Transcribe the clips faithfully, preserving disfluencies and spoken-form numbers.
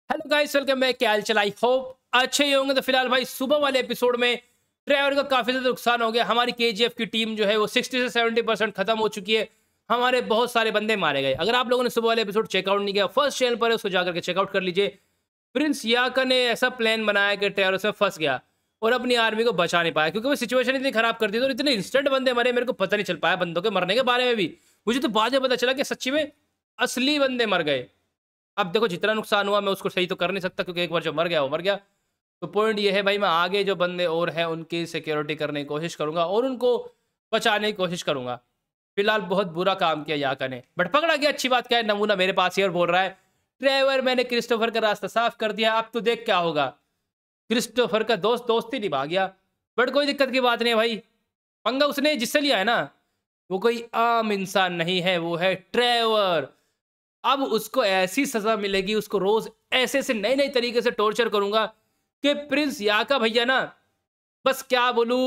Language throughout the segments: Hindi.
Hello guys, welcome back. क्या हाल चाल? आई होप अच्छे ही होंगे। तो फिलहाल भाई सुबह वाले एपिसोड में ट्रेवर का काफी ज्यादा नुकसान हो गया। हमारी केजीएफ की टीम जो है वो साठ से सत्तर परसेंट खत्म हो चुकी है। हमारे बहुत सारे बंदे मारे गए। अगर आप लोगों ने सुबह वाले एपिसोड चेकआउट नहीं किया, फर्स्ट चैनल पर है, उसको जाकर के चेकआउट कर लीजिए। प्रिंस याका ने ऐसा प्लान बनाया कि ट्रेवर उसमें फंस गया और अपनी आर्मी को बचा नहीं पाया, क्योंकि वो सिचुएशन इतनी खराब कर दी। तो इतने इंस्टेंट बंदे मरे, मेरे को पता नहीं चल पाया बंदों के मरने के बारे में भी। मुझे तो बाद में पता चला कि सच्ची में असली बंदे मर गए। अब देखो, जितना नुकसान हुआ मैं उसको सही तो कर नहीं सकता, क्योंकि एक बार जो मर गया वो मर गया। तो पॉइंट ये है भाई, मैं आगे जो बंदे और हैं उनकी सिक्योरिटी करने की कोशिश करूंगा और उनको बचाने की कोशिश करूंगा। फिलहाल बहुत बुरा काम किया याका ने, बट पकड़ा गया। अच्छी बात क्या है, नमूना मेरे पास ही और बोल रहा है ट्रेवर मैंने क्रिस्टोफर का रास्ता साफ कर दिया, अब तो देख क्या होगा। क्रिस्टोफर का दोस्त दोस्ती निभा गया। बट कोई दिक्कत की बात नहीं है भाई, पंगा उसने जिससे लिया है ना वो कोई आम इंसान नहीं है, वो है ट्रेवर। अब उसको ऐसी सजा मिलेगी, उसको रोज ऐसे से नए नए तरीके से टॉर्चर करूंगा कि प्रिंस याका भैया ना, बस क्या बोलूं,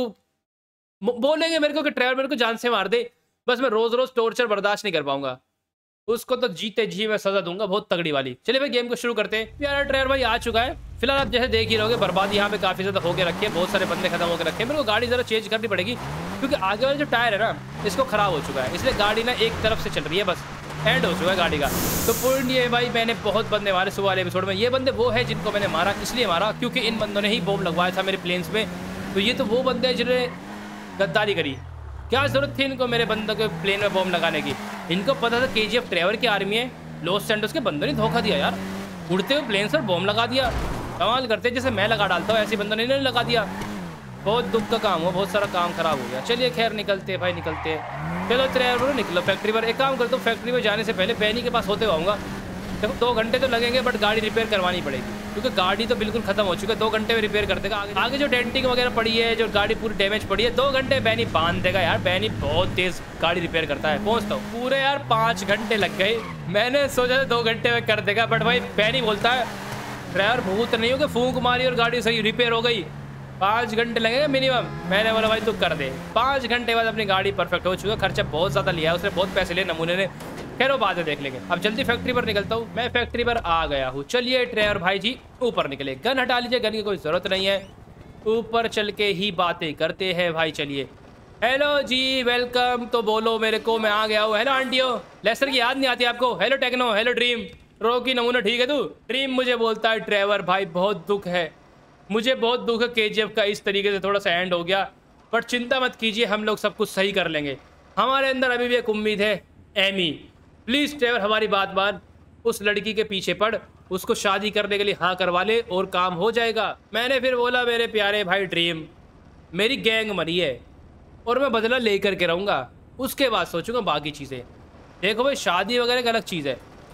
बोलेंगे मेरे को कि ट्रेवर मेरे को जान से मार दे। बस मैं रोज रोज टॉर्चर बर्दाश्त नहीं कर पाऊंगा। उसको तो जीते जी मैं सजा दूंगा, बहुत तगड़ी वाली। चलिए भाई गेम को शुरू करते हैं। यार ट्रेवर भाई आ चुका है। फिलहाल आप जैसे देख ही रहोगे, बर्बादी यहाँ पे काफी ज्यादा होके रखी है, बहुत सारे बंदे खत्म होकर रखे हैं। मेरे को गाड़ी जरा चेंज करनी पड़ेगी, क्योंकि आगे वाला जो टायर है ना इसको खराब हो चुका है, इसलिए गाड़ी ना एक तरफ से चल रही है, बस एंड हो चुका है गाड़ी का। तो पॉइंट ये है भाई, मैंने बहुत बंदे मारे सुबह वाले एपिसोड में। ये बंदे वो है जिनको मैंने मारा, इसलिए मारा क्योंकि इन बंदों ने ही बॉम्ब लगवाया था मेरे प्लेन्स में। तो ये तो वो बंदे हैं जिन्होंने गद्दारी करी। क्या जरूरत थी इनको मेरे बंदों के प्लेन में बॉम्ब लगाने की? इनको पता था केजीएफ ट्रेवर की आर्मी है। लॉस सैंटोस के बंदों ने धोखा दिया यार, उड़ते हुए प्लेन पर बॉम्ब लगा दिया। कमाल करते, जैसे मैं लगा डालता हूँ ऐसे बंदों ने नहीं लगा दिया। बहुत दुख का काम हुआ, बहुत सारा काम खराब हो गया। चलिए खैर निकलते हैं भाई, निकलते हैं। चलो ट्रेवर निकलो फैक्ट्री पर। एक काम करता हूँ, फैक्ट्री में जाने से पहले बैनी के पास होते हुए आऊँगा। देखो दो घंटे तो लगेंगे, बट गाड़ी रिपेयर करवानी पड़ेगी, क्योंकि गाड़ी तो बिल्कुल खत्म हो चुकी है। दो घंटे में रिपेयर कर देगा। आगे आगे जो डेंटिंग वगैरह पड़ी है, जो गाड़ी पूरी डैमेज पड़ी है, दो घंटे बैनी बांध देगा यार। बैनी बहुत तेज गाड़ी रिपेयर करता है। पहुंचता हूँ, पूरे यार पाँच घंटे लग गए। मैंने सोचा था दो घंटे में कर देगा, बट भाई बैनी बोलता है ड्राइवर भूत नहीं हो कि फूंक मारी और गाड़ी सही रिपेयर हो गई। पाँच घंटे लगेगा मिनिमम। मैंने बोला भाई तू कर दे। पाँच घंटे बाद अपनी गाड़ी परफेक्ट हो चुका। खर्चा बहुत ज़्यादा लिया है उसने, बहुत पैसे लिए नमूने ने। खैर वो बाद में देख लेंगे। अब जल्दी फैक्ट्री पर निकलता हूँ। मैं फैक्ट्री पर आ गया हूँ। चलिए ड्राइवर भाई जी ऊपर निकले। गन हटा लीजिए, गन की कोई ज़रूरत नहीं है। ऊपर चल के ही बातें करते हैं भाई। चलिए हेलो जी, वेलकम तो बोलो मेरे को, मैं आ गया हूँ। हेलो आंटियो, लेस्टर की याद नहीं आती आपको? Hello Techno, hello Dream. रोकी नमूना ठीक है तू? ड्रीम मुझे बोलता है ट्रेवर भाई बहुत दुख है, मुझे बहुत दुख है केजीएफ का इस तरीके से थोड़ा सा एंड हो गया, बट चिंता मत कीजिए, हम लोग सब कुछ सही कर लेंगे। हमारे अंदर अभी भी एक उम्मीद है। एमी प्लीज़ ट्रेवर हमारी बात मान, उस लड़की के पीछे पड़, उसको शादी करने के लिए हाँ करवा ले और काम हो जाएगा। मैंने फिर बोला मेरे प्यारे भाई ड्रीम, मेरी गैंग मरी है और मैं बदला ले करके रहूँगा, उसके बाद सोचूंगा बाकी चीज़ें। देखो भाई शादी वगैरह एक अलग चीज़ है,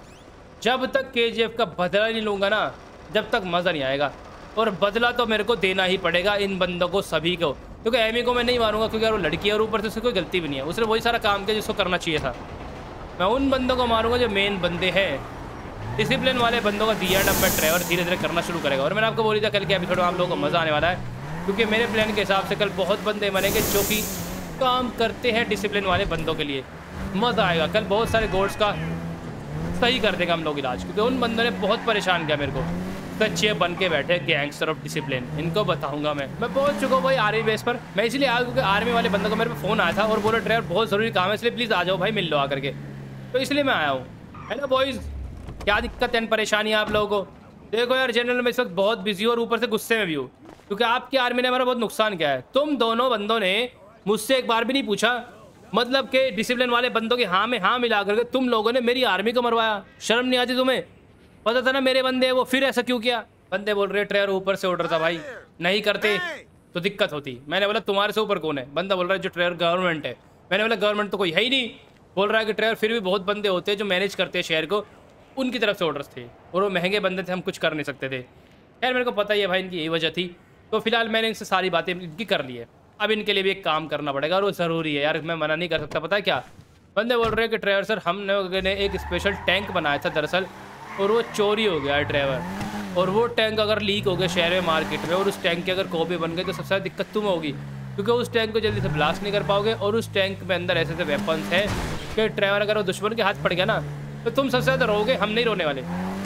जब तक केजीएफ का बदला नहीं लूँगा ना, जब तक मज़ा नहीं आएगा। और बदला तो मेरे को देना ही पड़ेगा इन बंदों को सभी को, क्योंकि एमी को मैं नहीं मारूंगा, क्योंकि वो लड़की है और ऊपर से उसकी कोई गलती भी नहीं है। उसने वही सारा काम किया जिसको करना चाहिए था। मैं उन बंदों को मारूंगा जो मेन बंदे हैं। डिसिप्लिन वाले बंदों का दिया डब्बा ट्रेवर धीरे धीरे करना शुरू करेगा। और मैंने आपको बोली था कल के एपिसोड में आप लोगों को मज़ा आने वाला है, क्योंकि मेरे प्लान के हिसाब से कल बहुत बंदे मरेंगे जो कि काम करते हैं डिसिप्लिन वाले बंदों के लिए। मज़ा आएगा कल, बहुत सारे गोड्स का सही कर देगा हम लोग इलाज, क्योंकि उन बंदों ने बहुत परेशान किया मेरे को। सच्चे बन के बैठे गैंगस्टर ऑफ डिसिप्लिन, इनको बताऊंगा मैं। मैं पहुंच चुका हूँ भाई आर्मी बेस पर। मैं इसलिए आया क्योंकि आर्मी वाले बंदों को मेरे पे फ़ोन आया था और बोला ड्राइवर बहुत ज़रूरी काम है, इसलिए प्लीज़ आ जाओ भाई, मिल लो आकर के। तो इसलिए मैं आया हूँ। हेलो बॉयज़, क्या दिक्कत है, परेशानी है आप लोगों को? देखो यार जनरल मैं इस वक्त बहुत बिजी हूँ और ऊपर से गुस्से में भी हूँ, क्योंकि आपकी आर्मी ने हमारा बहुत नुकसान किया है। तुम दोनों बंदों ने मुझसे एक बार भी नहीं पूछा, मतलब कि डिसिप्लिन वाले बंदों के हाँ में हाँ मिला करके तुम लोगों ने मेरी आर्मी को मरवाया। शर्म नहीं आती तुम्हें? पता था ना मेरे बंदे हैं वो, फिर ऐसा क्यों किया? बंदे बोल रहे ट्रेवर ऊपर से ऑर्डर था भाई, नहीं करते तो दिक्कत होती। मैंने बोला तुम्हारे से ऊपर कौन है? बंदा बोल रहा है जो ट्रेवर गवर्नमेंट है। मैंने बोला गवर्नमेंट तो कोई है ही नहीं। बोल रहा है कि ट्रेवर फिर भी बहुत बंदे होते हैं जो मैनेज करते हैं शहर को, उनकी तरफ से ऑर्डर्स थे और वो महंगे बंदे थे, हम कुछ कर नहीं सकते थे। खैर मेरे को पता ही है भाई इनकी यही वजह थी। तो फिलहाल मैंने इनसे सारी बातें इनकी कर ली है। अब इनके लिए भी एक काम करना पड़ेगा और वो ज़रूरी है यार, मैं मना नहीं कर सकता। पता है क्या बंदे बोल रहे हैं कि ट्रेवर सर हम लोगों ने एक स्पेशल टैंक बनाया था दरअसल, और वो चोरी हो गया है ट्रेवर, और वो टैंक अगर लीक हो गया शहर में मार्केट में और उस टैंक की अगर कॉपी बन गई तो सबसे ज़्यादा दिक्कत तुम होगी, क्योंकि उस टैंक को जल्दी से ब्लास्ट नहीं कर पाओगे। और उस टैंक में अंदर ऐसे ऐसे वेपन्स हैं कि ट्रेवर अगर वो दुश्मन के हाथ पड़ गया ना तो तुम सबसे ज़्यादा रोगे, हम नहीं रोने वाले।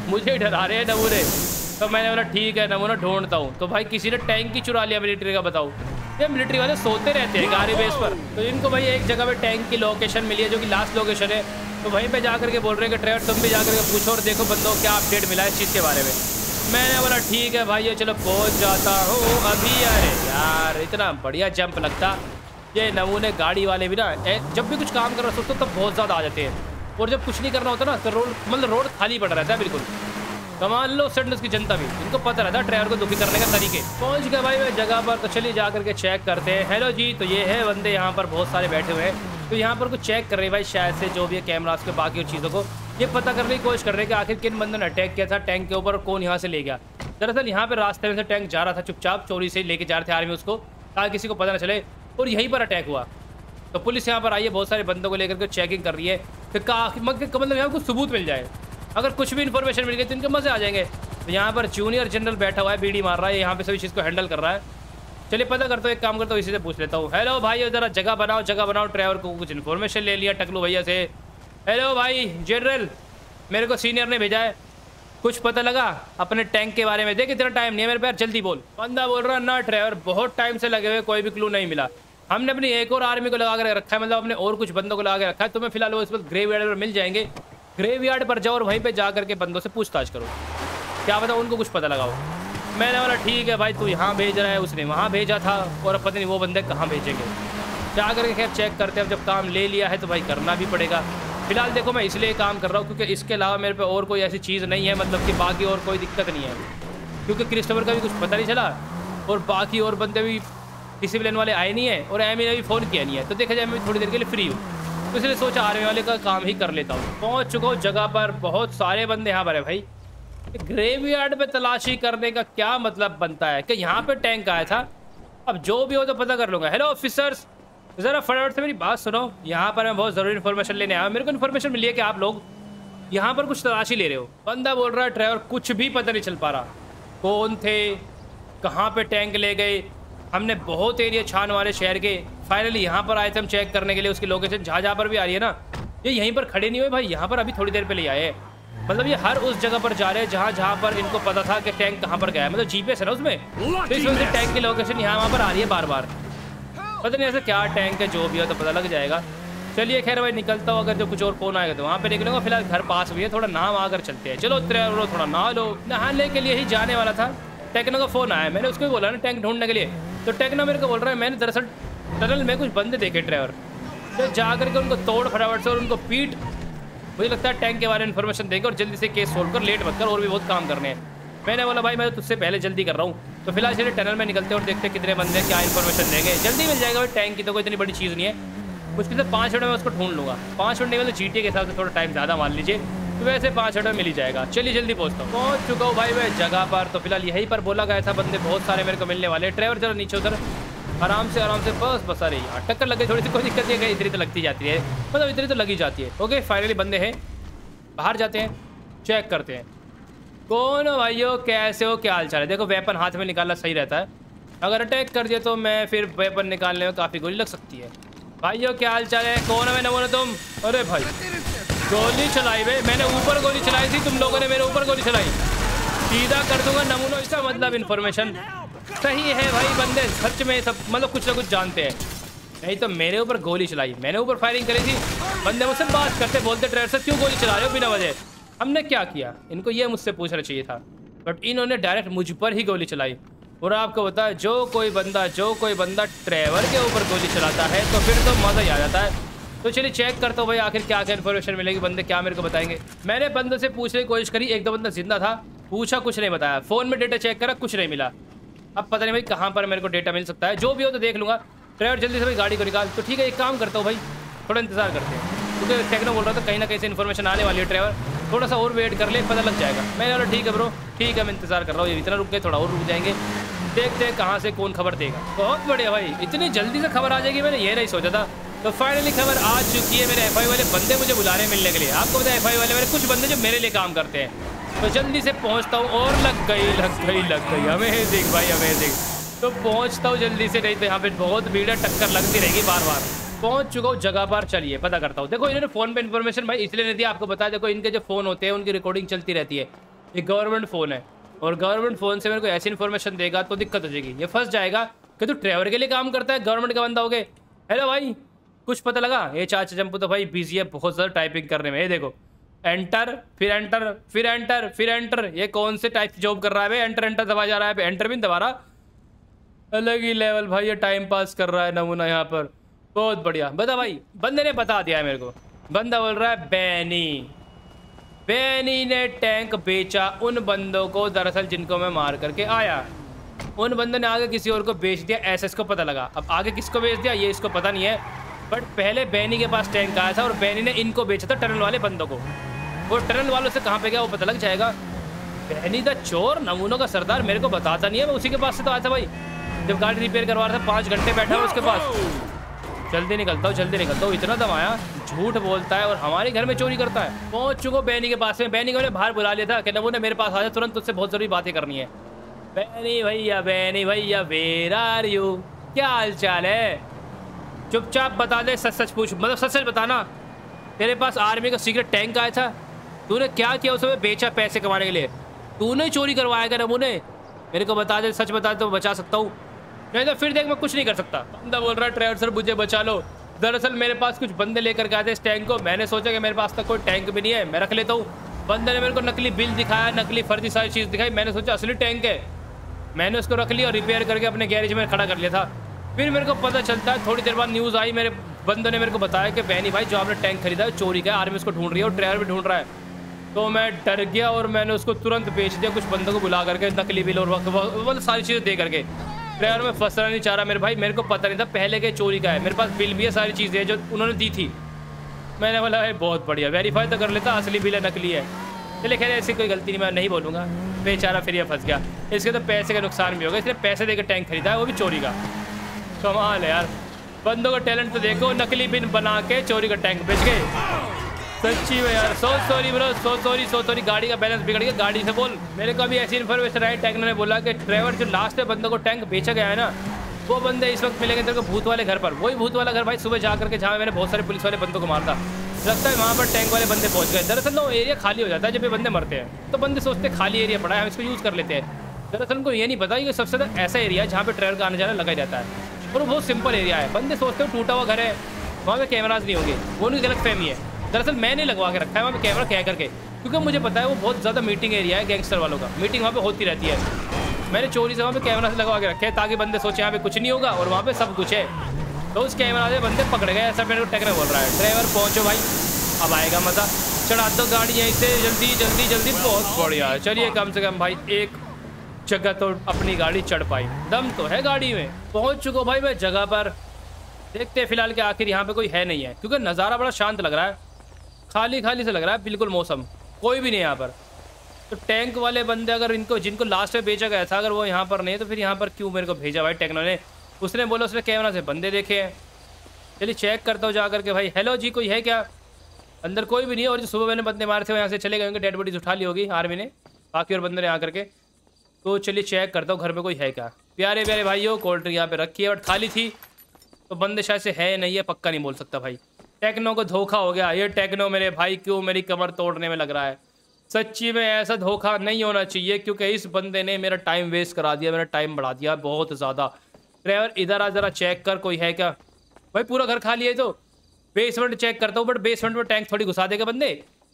मुझे डरा रहे हैं नमूने। तो मैंने बोला ठीक है नमूना ढूंढता हूँ। तो भाई किसी ने टैंक ही चुरा लिया मिलिट्री का, बताओ। ये मिलिट्री वाले सोते रहते हैं गाड़ी बेस पर। तो इनको भाई एक जगह पे टैंक की लोकेशन मिली है जो कि लास्ट लोकेशन है। तो वहीं पे जा करके बोल रहे हैं कि ट्रेवर तुम भी जा करके पूछो और देखो बंदों क्या अपडेट मिला है इस चीज़ के बारे में। मैंने बोला ठीक है भाई ये चलो पहुँच जाता हूँ अभी। अरे यार इतना बढ़िया जंप लगता। ये नमूने गाड़ी वाले भी ना जब भी कुछ काम कर रहा सोचते तब बहुत ज़्यादा आ जाते हैं, और जब कुछ नहीं करना होता ना तो रोड मतलब रोड खाली पड़ रहता है बिल्कुल। कमान लो सडनस की जनता भी, इनको पता रहता है ड्राइवर को दुखी करने का तरीके। पहुंच गए भाई मैं जगह पर। तो चलिए जा करके चेक करते हैं। हेलो जी, तो ये है बंदे यहाँ पर बहुत सारे बैठे हुए हैं। तो यहाँ पर कुछ चेक कर रहे हैं भाई शायद से जो भी है कैमरास के बाकी चीज़ों को ये पता करने की कोशिश कर रहे हैं कि आखिर किन बंदों ने अटैक किया था टैंक के ऊपर, कौन यहाँ से ले गया। दरअसल यहाँ पर रास्ते में से टैंक जा रहा था चुपचाप, चोरी से लेके जा रहे थे आर्मी उसको, ताकि किसी को पता ना चले, और यहीं पर अटैक हुआ। तो पुलिस यहाँ पर आई है, बहुत सारे बंदों को लेकर के चेकिंग कर रही है कि मतलब यहाँ कुछ सबूत मिल जाए। अगर कुछ भी इन्फॉर्मेशन मिल गई तो इनके मजे आ जाएंगे। तो यहाँ पर जूनियर जनरल बैठा हुआ है, बीड़ी मार रहा है, यहाँ पे सभी चीज़ को हैंडल कर रहा है। चलिए पता करता हूँ, एक काम करता हूँ इसी से पूछ लेता हूँ। हेलो भाई ज़रा जगह बनाओ जगह बनाओ, ड्राइवर को कुछ इन्फॉर्मेशन ले लिया टकलू भैया से। हेलो भाई जनरल, मेरे को सीनियर ने भेजा है, कुछ पता लगा अपने टैंक के बारे में? देख इतना टाइम नहीं है मेरे पास, जल्दी बोल। बंदा बोल रहा ना ड्राइवर बहुत टाइम से लगे हुए, कोई भी क्लू नहीं मिला। हमने अपनी एक और आर्मी को लगा कर रखा है, मतलब अपने और कुछ बंदों को लगा के रखा है। तुम्हें फिलहाल वो इस वक्त ग्रेव यार्ड पर मिल जाएंगे। ग्रेव यार्ड पर जाओ और वहीं पे जा करके बंदों से पूछताछ करो, क्या पता उनको कुछ पता लगाओ। मैंने बोला ठीक है भाई, तू यहाँ भेज रहा है, उसने वहाँ भेजा था, और अब पता नहीं वो बंदे कहाँ भेजेंगे। जा करके खैर चेक करते हैं। अब जब काम ले लिया है तो भाई करना भी पड़ेगा। फिलहाल देखो मैं इसलिए काम कर रहा हूँ क्योंकि इसके अलावा मेरे पे और कोई ऐसी चीज़ नहीं है, मतलब कि बाकी और कोई दिक्कत नहीं है, क्योंकि क्रिस्टोफर का भी कुछ पता नहीं चला और बाकी और बंदे भी डिसिप्लिन वाले आए नहीं है, और एमी ने भी फ़ोन किया नहीं है। तो देखा जाए मैं थोड़ी देर के लिए फ्री हूँ, तो इसलिए सोचा आर्मी वाले का काम ही कर लेता हूँ। पहुँच चुका हूँ जगह पर, बहुत सारे बंदे यहाँ पर है भाई। ग्रेवयार्ड पे तलाशी करने का क्या मतलब बनता है कि यहाँ पे टैंक आया था? अब जो भी हो तो पता कर लूँगा। हेलो ऑफिसर्स, ज़रा फटाफट से मेरी बात सुनो। यहाँ पर मैं बहुत ज़रूरी इन्फॉर्मेशन लेने आया हूँ। मेरे को इन्फॉर्मेशन मिली है कि आप लोग यहाँ पर कुछ तलाशी ले रहे हो। बंदा बोल रहा है ड्राइवर कुछ भी पता नहीं चल पा रहा, कौन थे, कहाँ पे टैंक ले गए। हमने बहुत एरिया छान मारे शहर के, फाइनली यहाँ पर आए थे हम चेक करने के लिए उसकी लोकेशन जहाँ जहाँ पर भी आ रही है ना। ये यहीं पर खड़े नहीं हुए भाई, यहाँ पर अभी थोड़ी देर पहले आए, मतलब ये हर उस जगह पर जा रहे हैं जहाँ जहाँ पर इनको पता था कि टैंक कहाँ पर गया है, मतलब जीपीएस है ना उसमें, तो इस वजह से टैंक की लोकेशन यहाँ वहाँ पर आ रही है बार बार। पता नहीं ऐसे क्या टैंक है, जो भी हो तो पता लग जाएगा। चलिए खैर भाई निकलता हूँ, अगर जो कुछ और फोन आएगा तो वहाँ पे निकलूंगा। फिलहाल घर पास भी है, थोड़ा नहा आकर चलते हैं। चलो ड्राइवर थोड़ा नहा लो। नहाने के लिए ही जाने वाला था, टेक्नो का फोन आया, मैंने उसको भी बोला ना टैंक ढूंढने के लिए, तो टेक्नो मेरे को बोल रहा है मैंने दरअसल टनल में कुछ बंदे देखे ड्राइवर, तो जा करके उनको तोड़ फटाफट से और उनको पीट। मुझे लगता है टैंक के बारे में इन्फॉर्मेशन देकर और जल्दी से केस सोल्व कर, लेट मत कर, और भी बहुत काम करने हैं। मैंने बोला भाई मैं तो तुझसे पहले जल्दी कर रहा हूँ। तो फिलहाल चलिए टनल में निकलते हैं और देखते हैं कितने बंदे क्या इन्फॉर्मेशन देंगे। जल्दी मिल जाएगा भाई, टैंक की तो कोई इतनी बड़ी चीज़ नहीं है, मुश्किल से पाँच मिनट में उसको ढूंढ लूँगा। पाँच मिनट नहीं मतलब जीटी के हिसाब से थोड़ा टाइम ज़्यादा मान लीजिए, तो वैसे पाँच मिनट में मिल ही जाएगा। चलिए जल्दी पहुँचता हूँ। पहुँच चुका हूँ भाई मैं जगह पर। तो फिलहाल यहीं पर बोला गया था बंदे बहुत सारे मेरे को मिलने वाले। ड्राइवर जरा नीचे उधर आराम से आराम से, बस बस। अरे यार टक्कर लग गई, थोड़ी सी कोई दिक्कत नहीं है, इतनी तो लगती जाती है, मतलब इतनी तो लगी जाती है। ओके फाइनली बंदे हैं, बाहर जाते हैं, चेक करते हैं कौन हो भाइयों, कैसे हो, क्या हाल चाल है। देखो वेपन हाथ में निकालना सही रहता है, अगर अटैक कर दिया तो मैं फिर वेपन निकालने में काफ़ी गोली लग सकती है। भाइयों क्या हाल चाल है, कौन है, मैंने बोला तुम। अरे भाई गोली चलाई भाई, मैंने ऊपर गोली चलाई थी, तुम लोगों ने मेरे ऊपर गोली चलाई, सीधा कर दूंगा नमूना। इसका मतलब इन्फॉर्मेशन सही है भाई, बंदे सच में सब मतलब कुछ ना कुछ जानते हैं। नहीं तो मेरे ऊपर गोली चलाई, मैंने ऊपर फायरिंग करी थी, बंदे मुझसे बात करते बोलते ड्राइवर से क्यों गोली चला रहे हो बिना वजह, हमने क्या किया, इनको ये मुझसे पूछना चाहिए था, बट इन्होंने डायरेक्ट मुझ पर ही गोली चलाई। और आपको पता है जो कोई बंदा जो कोई बंदा ड्राइवर के ऊपर गोली चलाता है तो फिर तो मज़ा ही आ जाता है। तो चलिए चेक करता हूँ भाई आखिर क्या क्या इन्फॉर्मेशन मिलेगी, बंदे क्या मेरे को बताएंगे। मैंने बंदे से पूछने की कोशिश करी, एक दो बंदा जिंदा था, पूछा कुछ नहीं बताया, फ़ोन में डेटा चेक करा कुछ नहीं मिला। अब पता नहीं भाई कहाँ पर मेरे को डेटा मिल सकता है, जो भी हो तो देख लूँगा। ड्राइवर जल्दी से भाई गाड़ी को निकाल। तो ठीक है एक काम करता हूँ भाई, थोड़ा इंतजार करते हैं, क्योंकि टेक्नो बोल रहा था कहीं ना कहीं से इन्फॉर्मेशन आने वाली है, ड्राइवर थोड़ा सा और वेट कर ले, पता लग जाएगा। मैं बोला ठीक है ब्रो, ठीक है मैं इंतजार कर रहा हूँ, ये इतना रुक गए, थोड़ा और रुक जाएंगे, देखते हैं कहाँ से कौन खबर देगा। बहुत बढ़िया भाई, इतनी जल्दी से खबर आ जाएगी मैंने ये नहीं सोचा था। तो फाइनली खबर आ चुकी है, मेरे एफआई वाले बंदे मुझे बुला रहे हैं मिलने के लिए। आपको पता है एफआई वाले मेरे कुछ बंदे जो मेरे लिए काम करते हैं, तो जल्दी से पहुँचता हूँ। और लग गई लग गई लग गई अमेजिंग भाई अमेजिंग। तो पहुँचता हूँ जल्दी से, नहीं तो यहाँ पे बहुत भीड़ है, टक्कर लगती रहेगी बार बार। पहुँच चुका हूँ जगह पर, चलिए पता करता हूँ। देखो इन्होंने फ़ोन पे इन्फॉर्मेशन भाई इसलिए नहीं दिया, आपको बता देखो इनके जो फ़ोन होते हैं उनकी रिकॉर्डिंग चलती रहती है, ये गवर्नमेंट फ़ोन है और गवर्नमेंट फ़ोन से मेरे को ऐसी इन्फॉर्मेशन देगा तो दिक्कत हो जाएगी। ये फंस जाएगा कि तू ड्राइवर के लिए काम करता है, गवर्नमेंट का बंदा हो गए। हेलो भाई, कुछ पता लगा? ये चाचा चंपू तो भाई बिजी है बहुत ज़्यादा टाइपिंग करने में। ये देखो, एंटर फिर एंटर फिर एंटर फिर एंटर। ये कौन से टाइप की जॉब कर रहा है भाई? एंटर एंटर दबा जा रहा है, एंटर भी नहीं दबा रहा। अलग ही लेवल भाई, ये टाइम पास कर रहा है नमूना यहाँ पर। बहुत बढ़िया। बता भाई, बंदे ने बता दिया है मेरे को। बंदा बोल रहा है बैनी बैनी ने टैंक बेचा उन बंदों को दरअसल जिनको मैं मार करके आया। उन बंदों ने आगे किसी और को बेच दिया, ऐसा इसको पता लगा। अब आगे किसको बेच दिया ये इसको पता नहीं है, बट पहले बैनी के पास टैंक आया था और बैनी ने इनको बेचा था टनल वाले बंदों को। वो टनल वालों से कहाँ पे गया वो पता लग जाएगा। बैनी द चोर, नमूनों का सरदार, मेरे को बताता नहीं है। मैं उसी के पास से तो आया था भाई, जब गाड़ी रिपेयर करवा रहा था। पाँच घंटे बैठा हूँ उसके पास। जल्दी निकलता हूँ जल्दी निकलता हूँ। इतना दमाया, झूठ बोलता है और हमारे घर में चोरी करता है। पहुँच चुको बैनी के पास में। बैनी को मैंने बाहर बुला लिया था कि नमूने मेरे पास आ जाए तुरंत, उससे बहुत ज़रूरी बातें करनी है। बैनी भैया बैनी भैया वेयर आर यू, क्या हाल चाल है? चुपचाप बता दे, सच सच पूछ, मतलब सच सच बताना। तेरे पास आर्मी का सीक्रेट टैंक आया था, तूने क्या किया उसमें? बेचा पैसे कमाने के लिए। तूने चोरी करवाया क्या नमूने? मेरे को बता दे, सच बता दे तो बचा सकता हूँ, नहीं तो फिर देख मैं कुछ नहीं कर सकता। बंदा बोल रहा है ड्राइवर सर मुझे बचा लो। दरअसल मेरे पास कुछ बंदे लेकर के आए थे इस टैंक को। मैंने सोचा कि मेरे पास तक कोई टैंक भी नहीं है, मैं रख लेता हूँ। बंदे ने मेरे को नकली बिल दिखाया, नकली फर्जी सारी चीज़ दिखाई। मैंने सोचा असली टैंक है, मैंने उसको रख लिया और रिपेयर करके अपने गैरेज में खड़ा कर लिया था। फिर मेरे को पता चलता है, थोड़ी देर बाद न्यूज़ आई, मेरे बंदों ने मेरे को बताया कि बैनी भाई जो आपने टैंक खरीदा है चोरी का है, आर्मी उसको ढूंढ रही है और ड्राइवर भी ढूंढ रहा है। तो मैं डर गया और मैंने उसको तुरंत बेच दिया, कुछ बंदों को बुला करके, नकली बिल और मतलब सारी चीज़ें दे करके। ड्राइवर में फंसना नहीं चाह रहा मेरे भाई, मेरे को पता नहीं था पहले के चोरी का है। मेरे पास बिल भी है, सारी चीज़ें जो उन्होंने दी थी। मैंने बोला है बहुत बढ़िया, वेरीफाई तो कर लेता, असली बिल है नकली है। चलिए खैर ऐसी कोई गलती नहीं, मैं नहीं बोलूँगा। बेचारा फिर ये फंस गया, इसके तो पैसे का नुकसान भी होगा, इसलिए पैसे देकर टैंक खरीदा है, वो भी चोरी का। कमाल है यार, बंदों का टैलेंट तो देखो, नकली बिल बना के चोरी का टैंक बेच गए। सच्ची में यार, so sorry bro, so sorry so sorry. गाड़ी का बैलेंस बिगड़ गया, गाड़ी से बोल। मेरे को अभी ऐसी इन्फॉर्मेशन आई, टेक्नो ने बोला कि ड्राइवर जो लास्ट में बंदों को टैंक बेचा गया है ना, वो बंदे इस वक्त मिलेंगे तेरे को भूत वाले घर पर। वही भूत वाला घर भाई सुबह जा करके जहाँ मैंने बहुत सारे पुलिस वाले बंदों को मारता, लगता है वहाँ पर टैंक वाले बंदे पहुँच गए। दरअसल वो एरिया खाली हो जाता है जब ये बंदे मरते हैं, तो बंदे सोचते हैं खाली एरिया पड़ा है, हम इसको यूज़ कर लेते हैं। दरअसल उनको ये नहीं पता कि सबसे ज़्यादा ऐसा एरिया है जहाँ पर ड्राइवर का आने जाना लगा जाता है, और वो बहुत सिंपल एरिया है। बंदे सोचते हो टूटा हुआ घर है, वहाँ पे कैमराज नहीं होंगे, वो उनकी गलत फहमी है। दरअसल मैंने लगवा के रखा है वहाँ पे कैमरा कह करके, क्योंकि मुझे पता है वो बहुत ज़्यादा मीटिंग एरिया है गैंगस्टर वालों का, मीटिंग वहाँ पे होती रहती है। मैंने चोरी से वहाँ पे कैमरा से लगवा के रखे है ताकि बंदे सोचे यहाँ पे कुछ नहीं होगा और वहाँ पे सब कुछ है। तो उस कैमरा से बंदे पकड़ गए, ऐसा मेरे को टेक्नो बोल रहा है। ड्राइवर पहुँचो भाई, अब आएगा मज़ा, चढ़ा दो गाड़ी यहीं से जल्दी जल्दी जल्दी। बहुत बढ़िया, चलिए कम से कम भाई एक जगह तो अपनी गाड़ी चढ़ पाई, दम तो है गाड़ी में। पहुँच चुको भाई मैं जगह पर, देखते हैं फिलहाल के आखिर यहाँ पे कोई है नहीं है, क्योंकि नज़ारा बड़ा शांत लग रहा है, खाली खाली से लग रहा है बिल्कुल मौसम, कोई भी नहीं यहाँ पर। तो टैंक वाले बंदे अगर इनको जिनको लास्ट में बेचा गया था अगर वो यहाँ पर नहीं है तो फिर यहाँ पर क्यों मेरे को भेजा भाई टेक्नो ने? उसने बोला उसने कैमरा से बंदे देखे हैं। चलिए चेक करता हूँ जा करके भाई। हेलो जी, कोई है क्या? अंदर कोई भी नहीं है, और जो सुबह मैंने बंदे मारे थे वो यहाँ से चले गए होंगे, डेड बॉडीज उठा ली होगी आर्मी ने, बाकी और बंदे ने आ करके। तो चलिए चेक करता हूँ घर में कोई है क्या। प्यारे प्यारे भाइयों, कोल्ड ड्रिंक यहाँ पे रखी है बट खाली थी, तो बंदे शायद से है नहीं है, पक्का नहीं बोल सकता भाई। टेक्नो को धोखा हो गया। ये टेक्नो मेरे भाई क्यों मेरी कमर तोड़ने में लग रहा है। सच्ची में ऐसा धोखा नहीं होना चाहिए, क्योंकि इस बंदे ने मेरा टाइम वेस्ट करा दिया, मेरा टाइम बढ़ा दिया बहुत ज़्यादा। ड्राइवर इधर आ ज़रा चेक कर कोई है क्या। भाई पूरा घर खाली है, तो बेसमेंट चेक करता हूँ, बट बेसमेंट में टैंक थोड़ी घुसा देगा बंदे।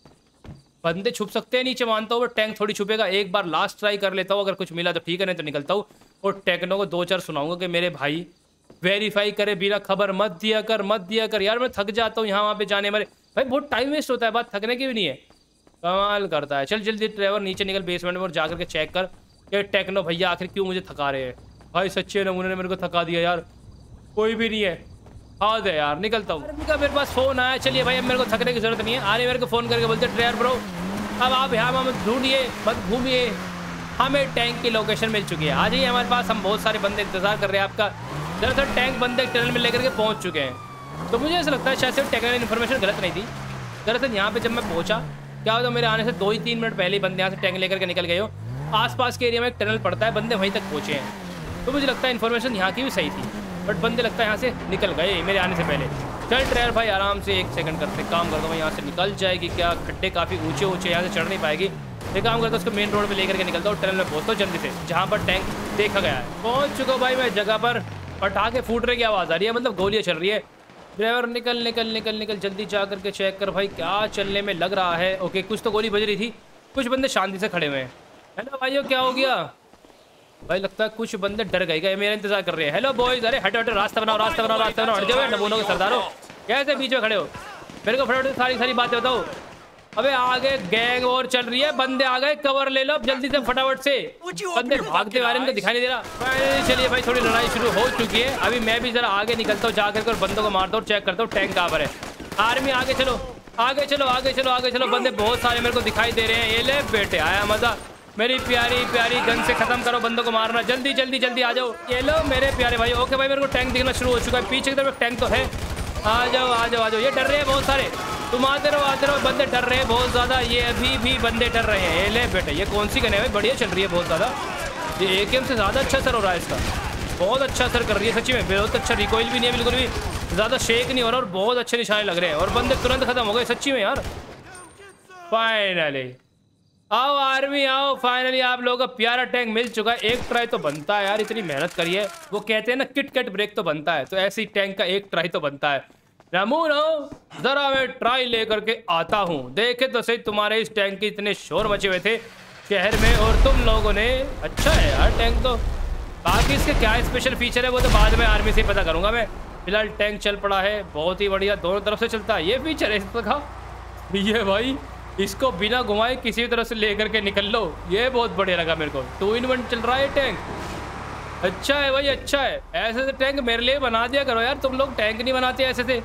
बंदे छुप सकते हैं नीचे मानता हूँ, बट टैंक थोड़ी छुपेगा। एक बार लास्ट ट्राई कर लेता हूँ, अगर कुछ मिला तो ठीक है, नहीं तो निकलता हूँ। और टेक्नो को दो चार सुनाऊंगा कि मेरे भाई वेरीफाई करे बिना खबर मत दिया कर, मत दिया कर। यार मैं थक जाता हूँ यहाँ वहाँ पे जाने में, भाई बहुत टाइम वेस्ट होता है, बात थकने की भी नहीं है। कमाल करता है। चल जल्दी ड्राइवर नीचे निकल बेसमेंट में और जा करके चेक कर कि टेक्नो भैया आखिर क्यों मुझे थका रहे हैं। भाई सच्चे नमूने ने मेरे को थका दिया यार, कोई भी नहीं है। हाँ दे यार, निकलता हूँ। मेरे पास फ़ोन आया, चलिए भाई अब मेरे को थकने की जरूरत नहीं है। आने मेरे को फ़ोन करके बोलते ड्राइवर ब्रो अब आप यहाँ मत ढूंढिए, मत घूमिए, हमें टैंक की लोकेशन मिल चुकी है, आ जाइए हमारे पास, हम बहुत सारे बंदे इंतजार कर रहे हैं आपका। दरअसल टैंक बंदे टनल में लेकर के पहुंच चुके हैं। तो मुझे ऐसा लगता है शायद से टेक्निकल इन्फॉर्मेशन गलत नहीं थी। दरअसल यहाँ पे जब मैं पहुंचा, क्या होता मेरे आने से दो ही तीन मिनट पहले ही बंदे यहाँ से टैंक लेकर के निकल गए हो। आसपास के एरिया में एक टनल पड़ता है, बंदे वहीं तक पहुँचे हैं। तो मुझे लगता है इन्फॉर्मेशन यहाँ की भी सही थी, बट बंदे लगता है यहाँ से निकल गए मेरे आने से पहले। चल ड्राइवर भाई आराम से एक सेकंड करते काम करता हूँ, यहाँ से निकल जाएगी क्या? खड्डे काफ़ी ऊँचे ऊँचे, यहाँ से चढ़ नहीं पाएगी। एक काम करता हूँ, उसको मेन रोड पे लेकर के निकलता हूँ, टनल में पहुँचता हूँ जल्दी से, जहाँ पर टैंक देखा गया है। पहुँच चुका भाई मैं जगह पर। पटाखे फूटने की आवाज़ आ रही है, मतलब गोलियाँ चल रही है। ड्राइवर निकल निकल निकल निकल जल्दी जा करके चेक कर भाई क्या चलने में लग रहा है। ओके, कुछ तो गोली बज रही थी, कुछ बंदे शांति से खड़े हुए हैं। हेलो भाइयों, क्या हो गया भाई? लगता है कुछ बंदे डर गए गए, मेरा इंतजार कर रहे हैं। हेलो बॉयज, अरे हटो हटो, रास्ता बनाओ रास्ता बनाओ रास्ता बनाओ, हट जाओ नमूनों के सरदारों, कैसे बीच में खड़े हो? मेरे को फटाफट सारी सारी बातें बताओ। अबे आगे गैंग और चल रही है, बंदे आ गए, कवर ले लो जल्दी से फटाफट से। बंदे भागते हुए इनको दिखाई नहीं दे रहा। चलिए भाई, थोड़ी लड़ाई शुरू हो चुकी है। अभी मैं भी जरा आगे निकलता हूँ, जाकर और बंदों को मारता हूँ, चेक करता हूँ टैंक कहाँ पर है। आर्मी आगे चलो आगे चलो आगे चलो आगे चलो, बंदे बहुत सारे मेरे को दिखाई दे रहे हैं। ये ले बेटे, आया मजा। मेरी प्यारी प्यारी गन से खत्म करो बंदों को मारना, जल्दी जल्दी जल्दी आ जाओ। ये लो मेरे प्यारे भाई। ओके भाई, मेरे को टैंक दिखना शुरू हो चुका है, पीछे की तरफ टैंक तो है। आ जाओ आ जाओ आ जाओ। ये डर रहे हैं बहुत सारे, तुम आते रहो आते रहो, बंदे डर रहे हैं बहुत ज्यादा। ये अभी भी बंदे डर रहे हैं। ये ले बेटे, ये कौन सी गन है भाई? बढ़िया चल रही है बहुत ज्यादा। ये एकेएम से ज्यादा अच्छा असर हो रहा है इसका, बहुत अच्छा असर कर रही है सच्ची में, बहुत अच्छा। रिकॉइल भी नहीं है बिल्कुल भी, ज्यादा शेक नहीं हो रहा और बहुत अच्छे निशाने लग रहे हैं और बंदे तुरंत खत्म हो गए सच्ची में यार। फाइनली आओ आर्मी आओ, फाइनली आप लोगों का प्यारा टैंक मिल चुका है। एक ट्राई तो बनता है यार, इतनी मेहनत करी है। वो कहते हैं ना किट कट ब्रेक तो बनता है, तो ऐसे ही टैंक का एक ट्राई तो बनता है। रामूनो, जरा मैं ट्राई लेकर के आता हूँ। देखे तो सही, तुम्हारे इस टैंक के इतने शोर मचे हुए थे शहर में और तुम लोगों ने। अच्छा है यार टैंक तो। बाकी इसके क्या स्पेशल फीचर है वो तो बाद में आर्मी से पता करूंगा मैं। फिलहाल टैंक चल पड़ा है, बहुत ही बढ़िया, दोनों तरफ से चलता है। ये फीचर है इसका, ये भाई इसको बिना घुमाए किसी भी तरह से लेकर के निकल लो, ये बहुत बढ़िया लगा मेरे को। टू इन वन चल रहा है टैंक, अच्छा है भाई अच्छा है। ऐसे से टैंक मेरे लिए बना दिया करो यार, तुम लोग टैंक नहीं बनाते ऐसे से।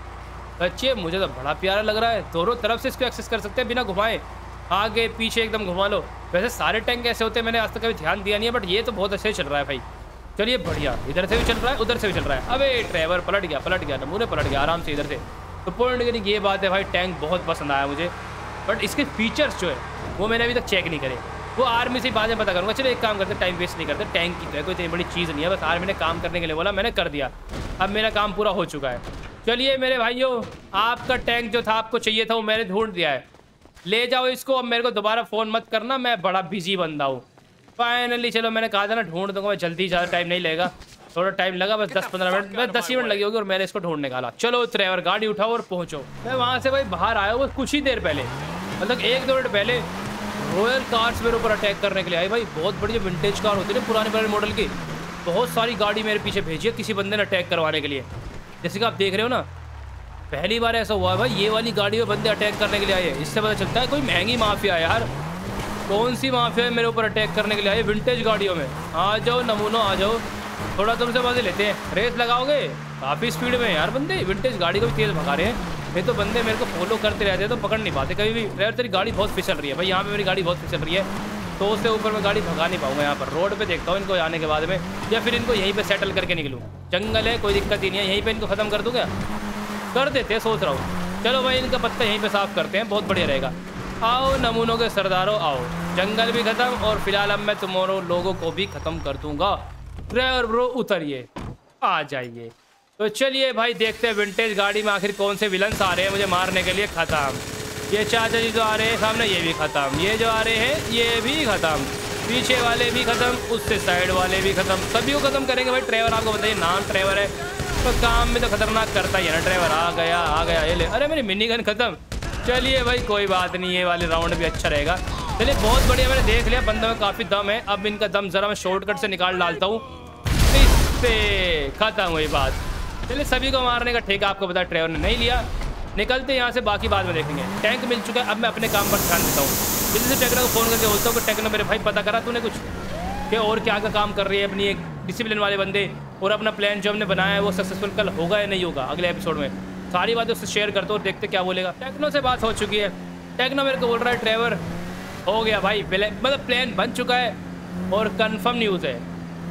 अच्छे, मुझे तो बड़ा प्यारा लग रहा है। दोनों तरफ से इसको एक्सेस कर सकते हैं बिना घुमाए, आगे पीछे एकदम घुमा लो। वैसे सारे टैंक ऐसे होते हैं, मैंने आज तक कभी ध्यान दिया नहीं है, बट ये तो बहुत अच्छे चल रहा है भाई। चलिए बढ़िया, इधर से भी चल रहा है उधर से भी चल रहा है। अबे ड्राइवर पलट गया पलट गया नमूने पलट गया आराम से इधर से। तो पॉइंट की ये बात है भाई, टैंक बहुत पसंद आया मुझे, बट इसके फीचर्स जो है वो मैंने अभी तक चेक नहीं करे, वो आर्मी से बाद में पता करूँगा। चलो एक काम करते, टाइम वेस्ट नहीं करते। टैंक की तो है कोई इतनी बड़ी चीज़ नहीं है, बस आर्मी ने काम करने के लिए बोला, मैंने कर दिया। अब मेरा काम पूरा हो चुका है। चलिए मेरे भाइयों, आपका टैंक जो था आपको चाहिए था वो मैंने ढूंढ दिया है, ले जाओ इसको। अब मेरे को दोबारा फ़ोन मत करना, मैं बड़ा बिजी बंदा हूँ। फाइनली चलो, मैंने कहा था ना ढूंढ दूंगा मैं जल्दी, ज़्यादा टाइम नहीं लगेगा, थोड़ा टाइम लगा बस दस पंद्रह मिनट, बस दस ही मिनट लगी होगी और मैंने इसको ढूंढ निकाला। चलो ड्राइवर गाड़ी उठाओ और पहुँचो। मैं वहाँ से भाई बाहर आया हूँ कुछ ही देर पहले, मतलब एक दो मिनट पहले। रॉयल कार्स मेरे ऊपर अटैक करने के लिए आई भाई, बहुत बढ़िया विंटेज कार होती है ना पुराने पुराने मॉडल की, बहुत सारी गाड़ी मेरे पीछे भेजी है किसी बंदे ने अटैक करवाने के लिए। जैसे कि आप देख रहे हो ना, पहली बार ऐसा हुआ है भाई, ये वाली गाड़ी में बंदे अटैक करने के लिए आए हैं। इससे पता चलता है कोई महंगी माफिया है यार। कौन सी माफिया है मेरे ऊपर अटैक करने के लिए आए विंटेज गाड़ियों में? आ जाओ नमूनो आ जाओ, थोड़ा तुमसे मजे लेते हैं। रेस लगाओगे? काफ़ी स्पीड में यार बंदे, विंटेज गाड़ी को भी तेज़ भगा रहे हैं। ये तो बंदे मेरे को फॉलो करते रहते हैं तो पकड़ नहीं पाते कभी भी। ड्राइवर तेरी गाड़ी बहुत फिसल रही है भाई, यहाँ पे मेरी गाड़ी बहुत फिसल रही है, तो उससे ऊपर मैं गाड़ी भगा नहीं पाऊंगा। यहाँ पर रोड पे देखता हूँ इनको आने के बाद में, या फिर इनको यहीं पे सेटल करके निकलूँ। जंगल है कोई दिक्कत ही नहीं है, यहीं पे इनको ख़त्म कर दूँ क्या? कर देते हैं, सोच रहा हूँ। चलो भाई इनका पत्ता यहीं पे साफ़ करते हैं, बहुत बढ़िया रहेगा। आओ नमूनों के सरदारों आओ, जंगल भी ख़त्म और फिलहाल अब मैं तुम्हारों लोगों को भी ख़त्म कर दूँगा। ड्राइवर ब्रो उतरिए, आ जाइए। तो चलिए भाई देखते हैं विंटेज गाड़ी में आखिर कौन से विलन्स आ रहे हैं मुझे मारने के लिए। ख़त्म, ये चाचा जी जो आ रहे हैं सामने ये भी ख़त्म, ये जो आ रहे हैं ये भी ख़त्म, पीछे वाले भी ख़त्म, उससे साइड वाले भी ख़त्म, सभी को ख़त्म करेंगे भाई। ड्राइवर आपको बताइए, नाम ड्राइवर है तो काम में तो खतरनाक करता ही है ना ड्राइवर। आ गया आ गया, ये ले, अरे मेरी मिनी गन ख़त्म। चलिए भाई कोई बात नहीं, ये वाले राउंड भी अच्छा रहेगा। चलिए बहुत बढ़िया, मैंने देख लिया बंदों में काफ़ी दम है। अब इनका दम ज़रा मैं शॉर्टकट से निकाल डालता हूँ, इससे ख़त्म हुई बात। चलिए सभी को मारने का ठेका आपको पता ड्राइवर ने नहीं लिया। निकलते यहाँ से, बाकी बाद में देखेंगे। टैंक मिल चुका है, अब मैं अपने काम पर ध्यान देता हूँ। जल्दी से टेक्नो को फ़ोन करके बोलता हूँ कि टेक्नो मेरे भाई पता करा तूने कुछ कि और क्या क्या काम कर रही है अपनी एक डिसिप्लिन वाले बंदे, और अपना प्लान जो हमने बनाया है वो सक्सेसफुल कल होगा या नहीं होगा अगले एपिसोड में, सारी बातें उससे शेयर करते हो और देखते क्या बोलेगा। टेक्नो से बात हो चुकी है, टेक्नो मेरे को बोल रहा है ड्राइवर हो गया भाई, मतलब प्लान बन चुका है और कंफर्म न्यूज़ है,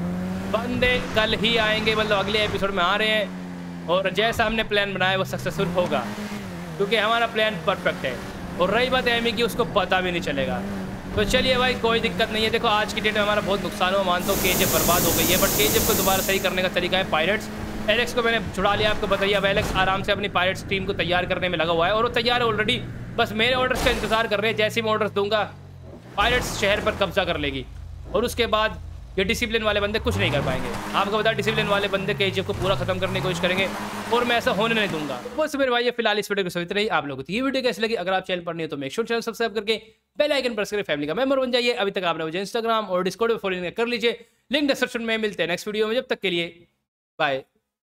बंदे कल ही आएंगे, मतलब अगले एपिसोड में आ रहे हैं और जैसा हमने प्लान बनाया वो सक्सेसफुल होगा क्योंकि हमारा प्लान परफेक्ट है। और रही बात एमी की, उसको पता भी नहीं चलेगा। तो चलिए भाई कोई दिक्कत नहीं है। देखो आज की डेट में हमारा बहुत नुकसान हुआ, मानता हूँ केजीएफ बर्बाद हो गई है, बट केजीएफ को दोबारा सही करने का तरीका है पायरेट्स। एलेक्स को मैंने छुड़ा लिया, आपको बताइए। अब एलेक्स आराम से अपनी पायरेट्स टीम को तैयार करने में लगा हुआ है और वो तैयार है ऑलरेडी, बस मेरे ऑर्डर्स का इंतजार कर रहे हैं। जैसे मैं ऑर्डर्स दूंगा पायरेट्स शहर पर कब्जा कर लेगी और उसके बाद ये डिसिप्लिन वाले बंदे कुछ नहीं कर पाएंगे। आपको बता, डिसिप्लिन वाले बंदे केजीएफ को पूरा खत्म करने की कोशिश करेंगे और मैं ऐसा होने नहीं दूंगा। बस मेरे भाई, ये फिलहाल इस वीडियो को सभी रही। आप लोगों को ये वीडियो कैसी लगी? अगर आप चैनल पर नहीं हो तो मेक श्योर चैनल सब्सक्राइब करके बेल आइकन प्रेस करके फैमिली का मेंबर बन जाइए। अभी तक आपने मुझे इंस्टाग्राम और डिस्कॉर्ड पर फॉलो कर लीजिए, लिंक डिस्क्रिप्शन में। मिलते हैं नेक्स्ट वीडियो में, जब तक के लिए बाय।